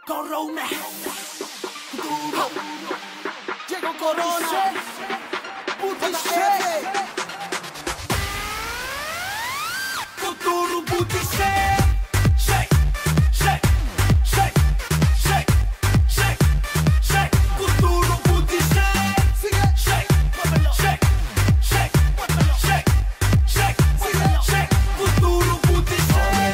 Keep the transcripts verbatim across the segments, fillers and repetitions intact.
Corona, duro, Diego Corona, Butiche, futuro Butiche, shake, shake, shake, shake, shake, shake, futuro Butiche, shake, shake, shake, shake, shake, shake, shake, futuro Butiche.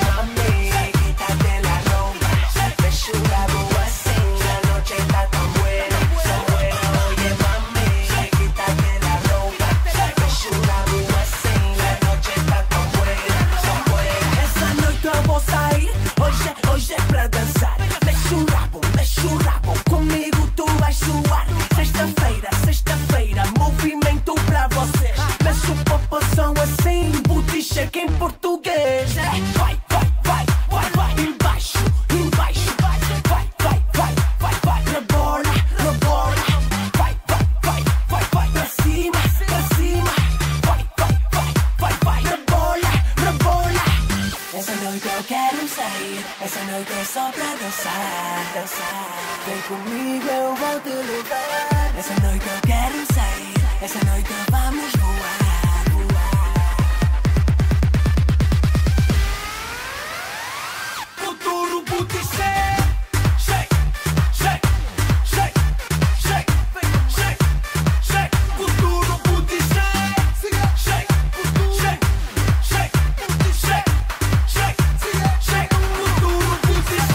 Hoje é pra dançar, mexe o rabo, mexe o rabo, comigo tu vais suar. Sexta-feira, sexta-feira, movimento pra vocês. Mexe o popozão assim, Butiche em português. Vai, vai, vai, vai, vai, embaixo, embaixo. Vai, vai, vai, vai, vai, rebola, rebola. Vai, vai, vai, vai, vai, pra cima, pra cima. Vai, vai, vai, vai, vai, rebola, rebola. Essa noite eu quero sair, essa noite é só pra dançar, dançar. Vem comigo, eu vou te levar. Essa noite eu quero sair, essa noite vamos voar, voar. Futuro Butiche, shake, shake, shake, shake, shake, shake. Futuro Butiche, shake, shake, shake, shake, shake, shake. Futuro Butiche.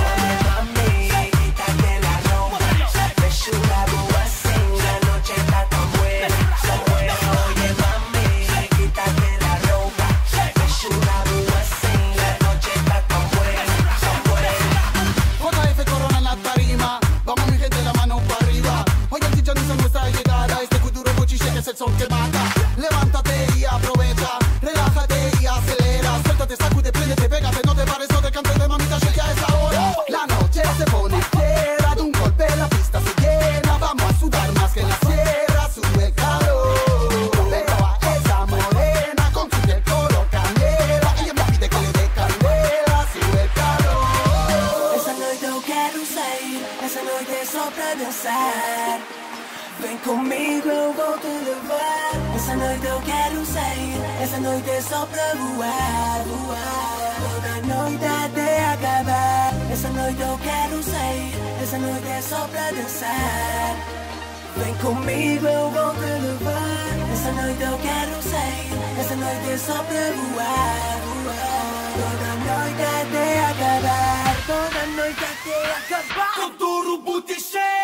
Es el son que mata. Levántate y aprovecha. Relájate y acelera. Suéltate, sacude, préndete, pégate. No te pares, no te cantes de mamita, shake a esa hora. La noche se pone fiera. De un golpe la pista se llena. Vamos a sudar más que en la sierra. Sube el calor. Pero a esa morena con su piel color canela. Ella me pide que le dé candela. Sube el calor. Essa noite eu quero sair, essa noite é só pra dançar. Vem comigo, eu vou te levar. Essa noite eu quero sair, essa noite é só pra voar, voar. Toda noite até acabar. Essa noite eu quero sair, essa noite é só pra dançar. Vem comigo, eu vou te levar. Essa noite eu quero sair, essa noite é só pra voar, voar. Toda noite até acabar, toda noite até acabar. Futuro Butiche.